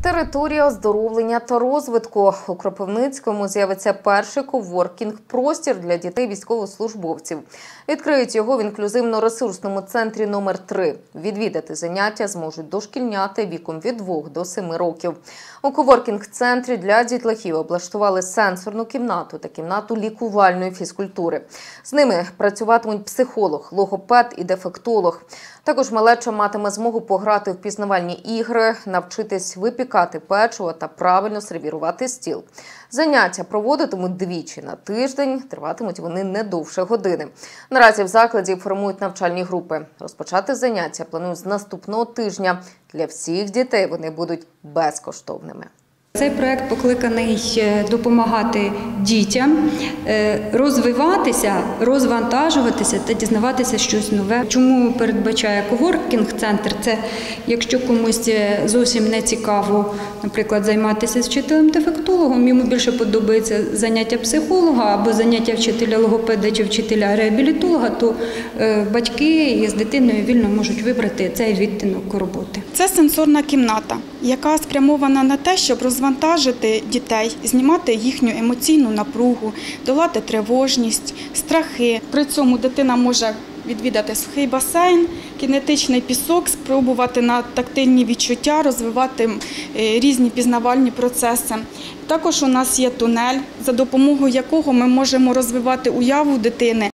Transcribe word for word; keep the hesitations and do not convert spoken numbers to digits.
Територія оздоровлення та розвитку. У Кропивницькому з'явиться перший коворкінг-простір для дітей-військовослужбовців. Відкриють його в інклюзивно-ресурсному центрі номер три. Відвідати заняття зможуть дошкільняти віком від двох до семи років. У коворкінг-центрі для дітлахів облаштували сенсорну кімнату та кімнату лікувальної фізкультури. З ними працюватимуть психолог, логопед і дефектолог. Також малеча матиме змогу пограти в пізнавальні ігри, навчитись випікати печиво та правильно сервірувати стіл. Заняття проводитимуть двічі на тиждень, триватимуть вони не довше години. Наразі в закладі формують навчальні групи. Розпочати заняття планують з наступного тижня. Для всіх дітей вони будуть безкоштовними. Цей проект покликаний допомагати дітям розвиватися, розвантажуватися та дізнаватися щось нове. Чому передбачає коворкінг-центр? Це якщо комусь зовсім не цікаво, наприклад, займатися з вчителем-дефектологом, йому більше подобається заняття психолога або заняття вчителя-логопеда чи вчителя-реабілітолога, то батьки з дитиною вільно можуть вибрати цей відтинок роботи. Це сенсорна кімната, яка спрямована на те, щоб розвантажити дітей, знімати їхню емоційну напругу, долати тривожність, страхи. При цьому дитина може відвідати сухий басейн, кінетичний пісок, спробувати на тактильні відчуття, розвивати різні пізнавальні процеси. Також у нас є тунель, за допомогою якого ми можемо розвивати уяву дитини.